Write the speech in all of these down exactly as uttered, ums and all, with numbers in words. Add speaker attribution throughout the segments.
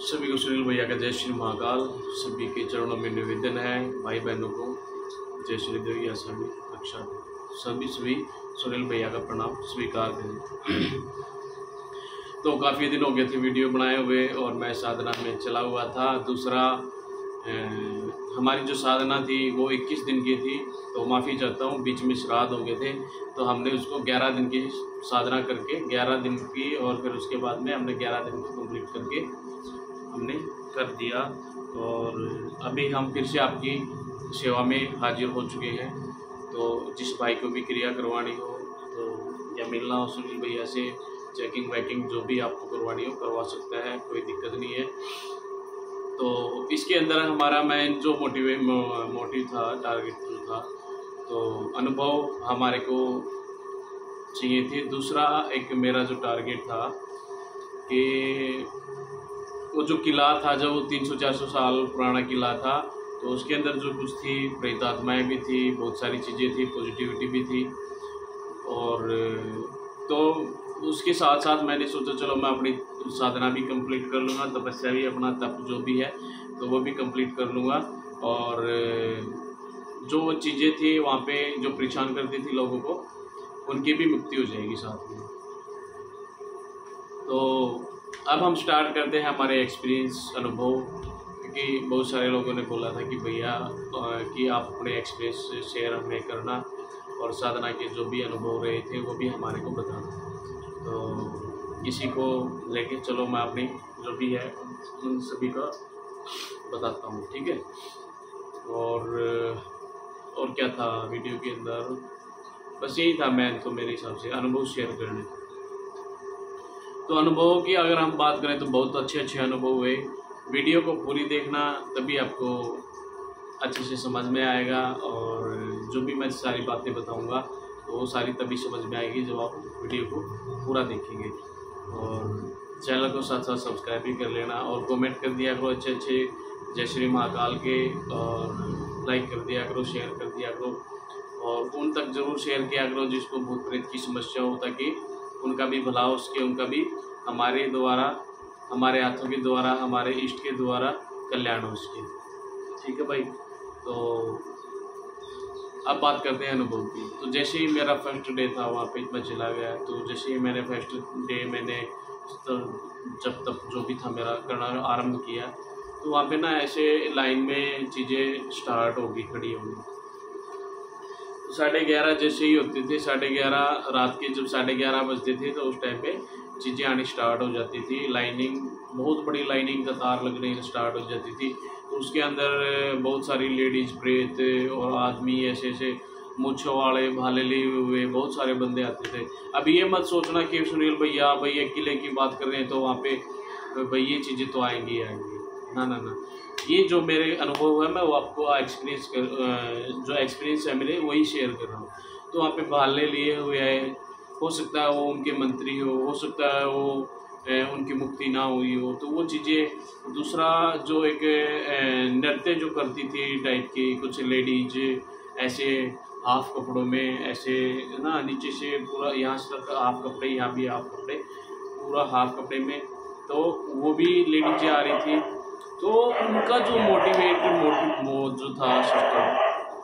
Speaker 1: सभी को सुनील भैया का जय श्री महाकाल। सभी के चरणों में निवेदन है, भाई बहनों को जय श्री देव या सभी रक्षा सभी सभी सुनील भैया का प्रणाम स्वीकार करें। तो काफ़ी दिन हो गए थे वीडियो बनाए हुए और मैं साधना में चला हुआ था। दूसरा ए, हमारी जो साधना थी वो इक्कीस दिन की थी, तो माफ़ी चाहता हूँ, बीच में श्राद्ध हो गए थे, तो हमने उसको ग्यारह दिन की साधना करके ग्यारह दिन की और फिर उसके बाद में हमने ग्यारह दिन को कंप्लीट करके हमने कर दिया। और अभी हम फिर से आपकी सेवा में हाजिर हो चुके हैं। तो जिस भाई को भी क्रिया करवानी हो तो या मिलना हो सुनील भैया से, चेकिंग वैकिंग जो भी आपको करवानी हो करवा सकता है, कोई दिक्कत नहीं है। तो इसके अंदर हमारा मैं जो मोटिव मोटिव था, टारगेट जो था, तो अनुभव हमारे को चाहिए थे। दूसरा एक मेरा जो टारगेट था कि वो जो किला था, जो तीन सौ चार सौ साल पुराना किला था, तो उसके अंदर जो कुछ थी, प्रेतात्माएँ भी थी, बहुत सारी चीज़ें थी, पॉजिटिविटी भी थी। और तो उसके साथ साथ मैंने सोचा चलो मैं अपनी साधना भी कंप्लीट कर लूँगा, तपस्या भी, अपना तप जो भी है तो वो भी कंप्लीट कर लूँगा। और जो चीज़ें थी वहाँ पे जो परेशान करती थी लोगों को, उनकी भी मुक्ति हो जाएगी साथ में। तो अब हम स्टार्ट करते हैं हमारे एक्सपीरियंस, अनुभव, क्योंकि बहुत सारे लोगों ने बोला था कि भैया कि आप अपने एक्सपीरियंस शेयर हमें करना और साधना के जो भी अनुभव रहे थे वो भी हमारे को बताना। तो किसी को लेके चलो मैं अपनी जो भी है उन सभी का बताता हूँ, ठीक है। और और क्या था वीडियो के अंदर, बस यही था मैं तो मेरे हिसाब से अनुभव शेयर करने। तो अनुभवों की अगर हम बात करें तो बहुत अच्छे अच्छे अनुभव हुए। वीडियो को पूरी देखना, तभी आपको अच्छे से समझ में आएगा। और जो भी मैं सारी बातें बताऊंगा तो वो सारी तभी समझ में आएगी जब आप वीडियो को पूरा देखेंगे। और चैनल को साथ साथ सब्सक्राइब भी कर लेना और कमेंट कर दिया करो अच्छे अच्छे जय श्री महाकाल के, और लाइक कर दिया करो, शेयर कर दिया करो और उन तक ज़रूर शेयर किया करो जिसको भूत प्रेत की समस्या हो, ताकि उनका भी भला हो सके, उनका भी हमारे द्वारा, हमारे हाथों के द्वारा, हमारे इष्ट के द्वारा कल्याण हो सके, ठीक है भाई। तो अब बात करते हैं अनुभव की। तो जैसे ही मेरा फर्स्ट डे था वहाँ पे मैं चला गया, तो जैसे ही मैंने फर्स्ट डे मैंने तो जब तक जो भी था मेरा करना आरंभ किया, तो वहाँ पे ना ऐसे लाइन में चीज़ें स्टार्ट हो गई, खड़ी होगी। साढ़े ग्यारह जैसे ही होते थे, साढ़े ग्यारह रात के जब साढ़े ग्यारह बजते थे तो उस टाइम पे चीज़ें आनी स्टार्ट हो जाती थी। लाइनिंग, बहुत बड़ी लाइनिंग कतार लगनी स्टार्ट हो जाती थी। तो उसके अंदर बहुत सारी लेडीज़ प्रेत और आदमी ऐसे ऐसे मूँछों वाले, भाले लिए हुए बहुत सारे बंदे आते थे। अब ये मत सोचना कि सुनील भैया भैया किले की बात कर रहे हैं तो वहाँ पे भाई ये चीज़ें तो आएंगी आएंगी, ना ना ना। ये जो मेरे अनुभव है मैं वो आपको एक्सपीरियंस कर जो एक्सपीरियंस है मेरे वही शेयर कर रहा हूँ। तो वहाँ पे भाले लिए हुए हैं, हो सकता है वो उनके मंत्री हो हो सकता है वो उनकी मुक्ति ना हुई हो, तो वो चीज़ें। दूसरा जो एक नृत्य जो करती थी टाइप की कुछ लेडीज ऐसे हाफ कपड़ों में, ऐसे ना नीचे से पूरा यहाँ से तक हाफ कपड़े, यहाँ भी हाफ कपड़े, पूरा हाफ कपड़े में, तो वो भी लेडीज आ रही थी। तो उनका जो मोटिवेटेड मोटिव वो जो था सिस्टम,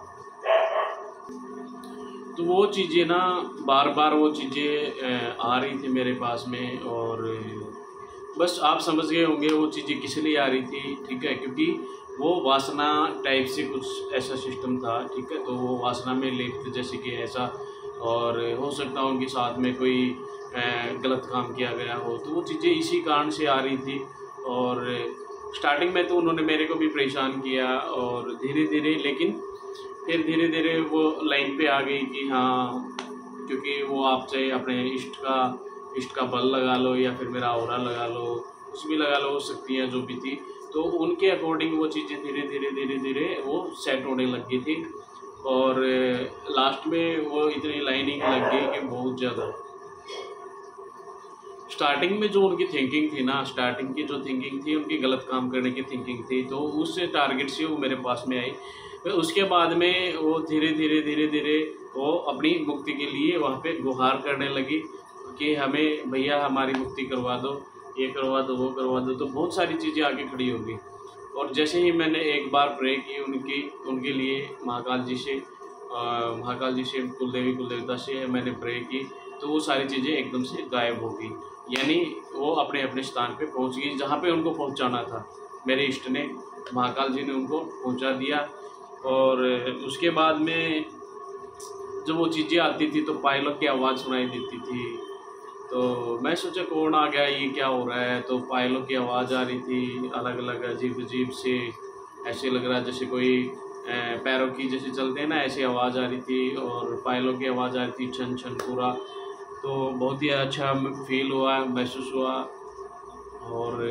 Speaker 1: तो वो चीज़ें ना बार बार वो चीज़ें आ रही थी मेरे पास में। और बस आप समझ गए होंगे वो चीज़ें किस लिए आ रही थी, ठीक है, क्योंकि वो वासना टाइप से कुछ ऐसा सिस्टम था, ठीक है। तो वो वासना में लेते जैसे कि ऐसा, और हो सकता है उनके साथ में कोई गलत काम किया गया हो, तो वो चीज़ें इसी कारण से आ रही थी। और स्टार्टिंग में तो उन्होंने मेरे को भी परेशान किया और धीरे धीरे, लेकिन फिर धीरे धीरे वो लाइन पे आ गई कि हाँ, क्योंकि वो आप चाहे अपने इष्ट का इष्ट का बल लगा लो या फिर मेरा औरा लगा लो, कुछ भी लगा लो, शक्तियाँ जो भी थी, तो उनके अकॉर्डिंग वो चीज़ें धीरे धीरे धीरे धीरे वो सेट होने लग गई थी। और लास्ट में वो इतनी लाइनिंग लग गई कि बहुत ज़्यादा। स्टार्टिंग में जो उनकी थिंकिंग थी ना, स्टार्टिंग की जो थिंकिंग थी उनकी गलत काम करने की थिंकिंग थी, तो उस टारगेट से वो मेरे पास में आई। फिर उसके बाद में वो धीरे धीरे धीरे धीरे वो अपनी मुक्ति के लिए वहाँ पे गुहार करने लगी कि हमें भैया हमारी मुक्ति करवा दो, ये करवा दो वो करवा दो, तो बहुत सारी चीज़ें आगे खड़ी होगी। और जैसे ही मैंने एक बार प्रे की उनकी उनके लिए महाकाल जी से, महाकाल जी से, कुलदेवी कुलदेवता से मैंने प्रे की, तो वो सारी चीज़ें एकदम से गायब हो गई, यानी वो अपने अपने स्थान पे पहुंच गई जहाँ पे उनको पहुंचाना था। मेरे इष्ट ने, महाकाल जी ने उनको पहुंचा दिया। और उसके बाद में जब वो चीज़ें आती थी तो पायलों की आवाज़ सुनाई देती थी, तो मैं सोचा कौन आ गया, ये क्या हो रहा है। तो पायलों की आवाज़ आ रही थी, अलग अलग अजीब अजीब से, ऐसे लग रहा जैसे कोई पैरों की जैसे चलते हैं ना, ऐसी आवाज़ आ रही थी। और पायलों की आवाज़ आ रही थी छन छन पूरा। तो बहुत ही अच्छा फील हुआ, महसूस हुआ। और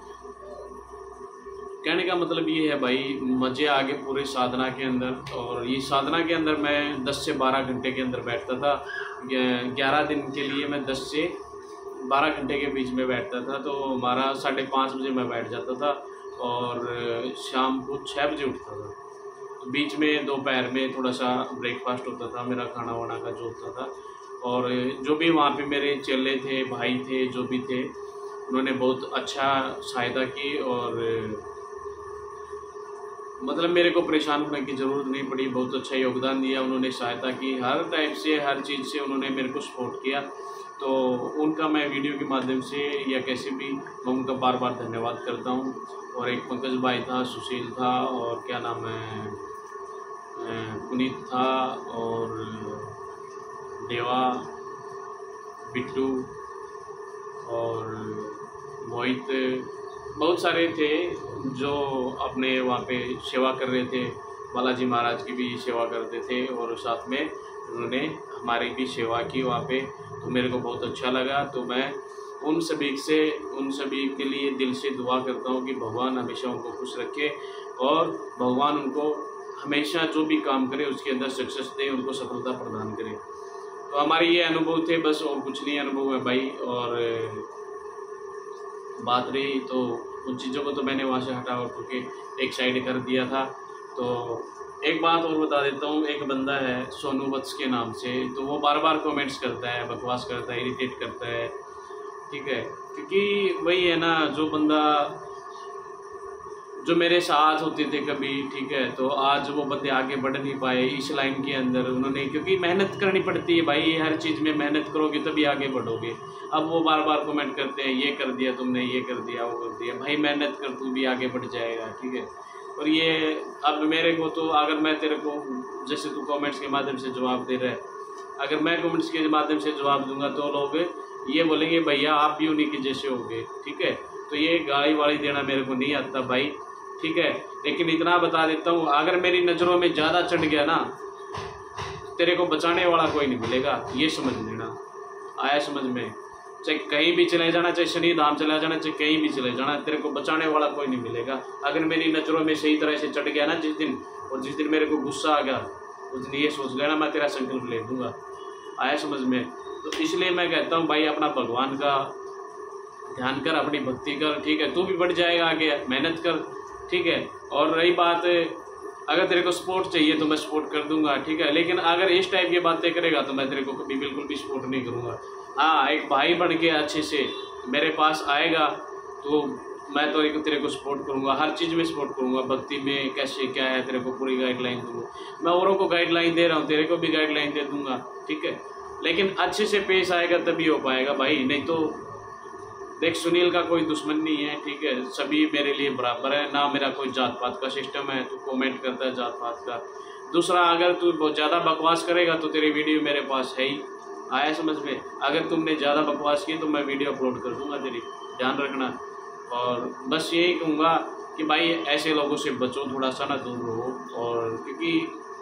Speaker 1: कहने का मतलब ये है भाई, मज़े आ गए पूरे साधना के अंदर। और ये साधना के अंदर मैं दस से बारह घंटे के अंदर बैठता था। ग्यारह दिन के लिए मैं दस से बारह घंटे के बीच में बैठता था। तो हमारा साढ़े पाँच बजे मैं बैठ जाता था और शाम को छः बजे उठता था। तो बीच में दोपहर में थोड़ा सा ब्रेकफास्ट होता था मेरा, खाना वाना का जो होता था। और जो भी वहाँ पे मेरे चेले थे, भाई थे, जो भी थे, उन्होंने बहुत अच्छा सहायता की। और मतलब मेरे को परेशान होने की ज़रूरत नहीं पड़ी, बहुत अच्छा योगदान दिया उन्होंने, सहायता की, हर टाइप से, हर चीज़ से उन्होंने मेरे को सपोर्ट किया। तो उनका मैं वीडियो के माध्यम से या कैसे भी मैं उनका बार बार धन्यवाद करता हूँ। और एक पंकज भाई था, सुशील था, और क्या नाम है, पुनीत था, और देवा, बिट्टू और मोहित, बहुत सारे थे जो अपने वहाँ पे सेवा कर रहे थे। बालाजी महाराज की भी सेवा करते थे और साथ में उन्होंने हमारी भी सेवा की वहाँ पे। तो मेरे को बहुत अच्छा लगा। तो मैं उन सभी से उन सभी के लिए दिल से दुआ करता हूँ कि भगवान हमेशा उनको खुश रखे और भगवान उनको हमेशा जो भी काम करे उसके अंदर सक्सेस दे, उनको सफलता प्रदान करे। तो हमारे ये अनुभव थे बस, और कुछ नहीं अनुभव है भाई। और बात रही तो उन चीज़ों को तो मैंने वहाँ से हटा उठ के एक साइड कर दिया था। तो एक बात और बता देता हूँ, एक बंदा है सोनू वत्स के नाम से, तो वो बार बार कमेंट्स करता है, बकवास करता है, इरिटेट करता है, ठीक है। क्योंकि वही है ना, जो बंदा जो मेरे साथ होते थे कभी, ठीक है, तो आज वो बंदे आगे बढ़ नहीं पाए इस लाइन के अंदर। उन्होंने, क्योंकि मेहनत करनी पड़ती है भाई, हर चीज़ में मेहनत करोगे तभी आगे बढ़ोगे। अब वो बार बार कमेंट करते हैं, ये कर दिया तुमने, ये कर दिया, वो कर दिया। भाई मेहनत कर, तू भी आगे बढ़ जाएगा, ठीक है। और ये अब मेरे को तो, अगर मैं तेरे को, जैसे तू कमेंट्स के माध्यम से जवाब दे रहा है, अगर मैं कमेंट्स के माध्यम से जवाब दूंगा तो लोग ये बोलेंगे भैया आप भी उन्हीं के जैसे होंगे, ठीक है। तो ये गाली वाली देना मेरे को नहीं आता भाई, ठीक है। लेकिन इतना बता देता हूँ, अगर मेरी नज़रों में ज़्यादा चढ़ गया ना, तेरे को बचाने वाला कोई नहीं मिलेगा, ये समझ लेना। आया समझ में? चाहे कहीं भी चले जाना, चाहे शनि धाम चला जाना, चाहे कहीं भी चले जाना, तेरे को बचाने वाला कोई नहीं मिलेगा। अगर मेरी नज़रों में सही तरह से चढ़ गया ना जिस दिन, और जिस दिन मेरे को गुस्सा आ गया, उस दिन ये सोच लेना मैं तेरा संकल्प ले दूँगा। आया समझ में? तो इसलिए मैं कहता हूँ भाई, अपना भगवान का ध्यान कर, अपनी भक्ति कर, ठीक है। तू भी बढ़ जाएगा आगे, मेहनत कर, ठीक है। और रही बात, अगर तेरे को सपोर्ट चाहिए तो मैं सपोर्ट कर दूंगा, ठीक है। लेकिन अगर इस टाइप की बातें करेगा तो मैं तेरे को कभी बिल्कुल भी सपोर्ट नहीं करूंगा। हाँ, एक भाई बन के अच्छे से मेरे पास आएगा तो मैं तो एक तेरे को सपोर्ट करूंगा, हर चीज़ में सपोर्ट करूंगा। भक्ति में कैसे क्या है तेरे को पूरी गाइडलाइन दूंगा। मैं औरों को गाइडलाइन दे रहा हूँ, तेरे को भी गाइडलाइन दे दूंगा, ठीक है। लेकिन अच्छे से पेश आएगा तभी हो पाएगा भाई, नहीं तो देख, सुनील का कोई दुश्मन नहीं है, ठीक है। सभी मेरे लिए बराबर है, ना मेरा कोई जात पात का सिस्टम है। तू कमेंट करता है जात पात का। दूसरा, अगर तू बहुत ज़्यादा बकवास करेगा तो तेरी वीडियो मेरे पास है ही। आया समझ में? अगर तुमने ज़्यादा बकवास की तो मैं वीडियो अपलोड कर दूंगा तेरी, ध्यान रखना। और बस यही कहूँगा कि भाई ऐसे लोगों से बचो, थोड़ा सा ना दूर रहो। और क्योंकि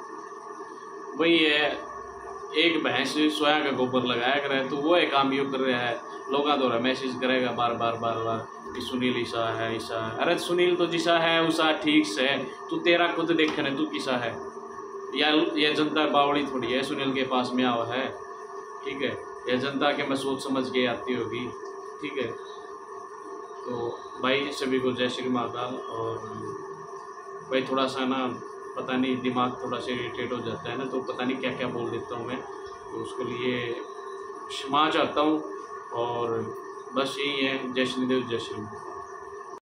Speaker 1: वही है, एक भैंस सोया का गोबर लगाया कर है, तो वो एक काम यूँ कर रहा है, लोग तो मैसेज करेगा बार बार बार बार कि सुनील ईसा है, ईसा है। अरे सुनील तो जिसा है उसा ठीक से है, तू तेरा खुद देखने तू किसा है, या ये जनता बावड़ी थोड़ी है सुनील के पास में आओ है, ठीक है। यह जनता के मैं सोच समझ के आती होगी, ठीक है। तो भाई सभी को जय श्री महाकाल। और भाई थोड़ा सा ना, पता नहीं, दिमाग थोड़ा सा इरिटेट हो जाता है ना, तो पता नहीं क्या क्या बोल देता हूँ मैं, तो उसके लिए क्षमा चाहता हूँ। और बस यही है। जय श्री देव, जय श्री राम।